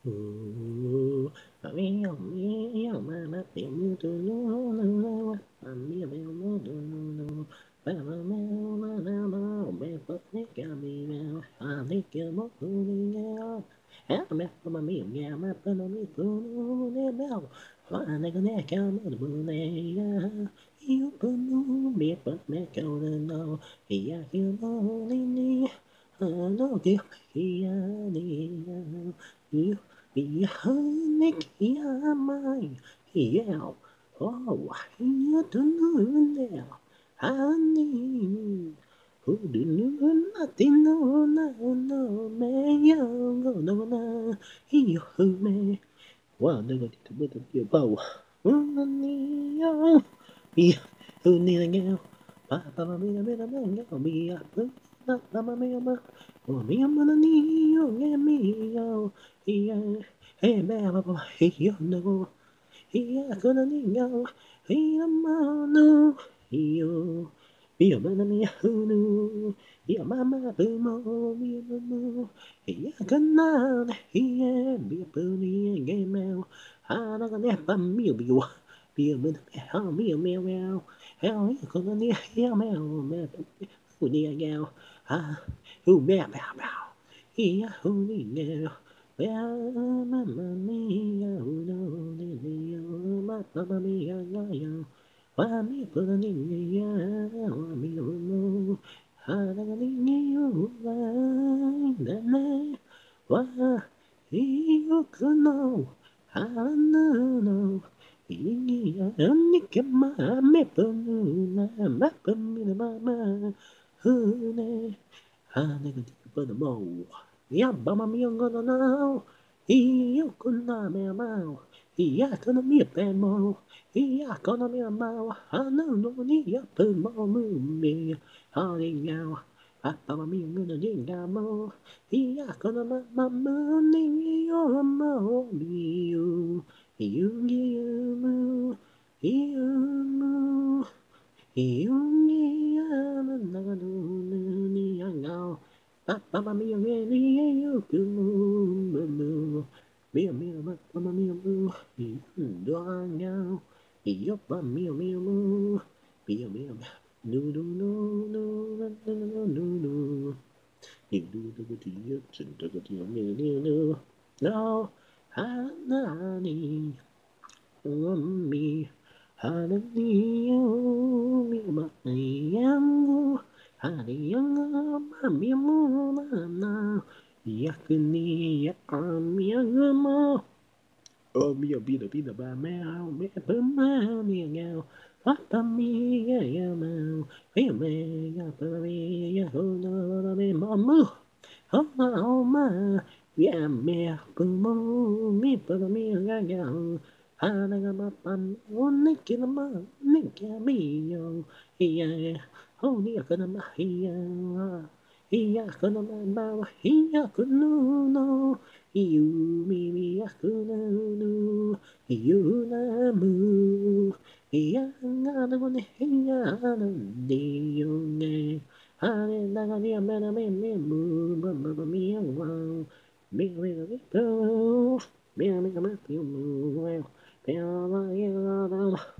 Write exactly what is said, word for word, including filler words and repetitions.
Ooh, a meow meow, mama, meow meow, do no no no, a meow meow no do no no, mama meow meow meow meow, meow but make a meow, I make a mo do meow, a meow mama meow meow, ma pa no me do no no meow, a nigga neck a mo do meow, you put no me but make a no, yeah you know ni, I know give me you. Nick, yeah, mine, yeah. Oh, you don't know now. Honey, who do know nothing? No, no, no, man, young, no, no, no. You, man. Wow, they're going to put up your bow. Honey, yeah. Yeah, who need a girl? Papa, me, me, me, me, me, me, Mama mia, oh mia, mana nio, yeah, mio, yeah, hey, mama, hey, you know, yeah, gonna nio, hey, mano, yo, mia, mana mia, who knew, yeah, mama, boom, mia, no, yeah, gonna, yeah, be a pony, game out, I'm not gonna have a meal, be a be a minute, how meal, meow, meow, how you gonna near, yeah, meow, meow, who near, gal. Ah, who meow meow meow. Yeah, who meow. Well, mamma mia, who know the meow, mamma mia, yo. Why me put a nigga, why me no. I don't need you, why, why, you could know. I don't know. Yeah, nigga, my me put a map of me, mama. Who knows? Ah, nigga, for the bow. Yeah, bama mi ang gonna know. Iyo kuna me mau. Iya kuna mi pen mo. Iya kuna mi mau. Ano no ni ya pen mo mu mi. Hali yao. Papa mi ang gonna dinga mo. Iya kuna ma ma mu ni yo mo mi yo. Iyo iyo mo. Iyo mo. Iyo iya mo na no ni ang ao. Mamma mia, mia, mia, you do, mia, mia, mamma mia, moo, doang now, yup, mia, mia, moo, mia, mia, no, no, no, no, no, no, no, no, you do the good you, and the good you, no, no, no, honey, on me, honey, oh, me, my young. Honey, young, mommy, mama, yakuni, yakam, yagamo. Oh, me, a bit of bit of a meow, me, a mammy, yow, papa, me, ya, ya, mow, hey, me, ya, me, ya, oh, no, me, mamu, oh, my, oh, my, yeah, me, boom, me, papa, me, ya, ya, Hanagama, oh, Nicky, the man, Nicky, me, yo, yeah. Oh, yeah, gonna mahia. Iya kono mama, iya kono no. Iu mi mi akuno no. Iu na mu. Iya ngana gone iya na dio ne. Hane naga ni amena me me mu. Mama mama mi wow. Mi mi mi mi. Mi mi mi mi mi. Wow. Mi mi mi mi.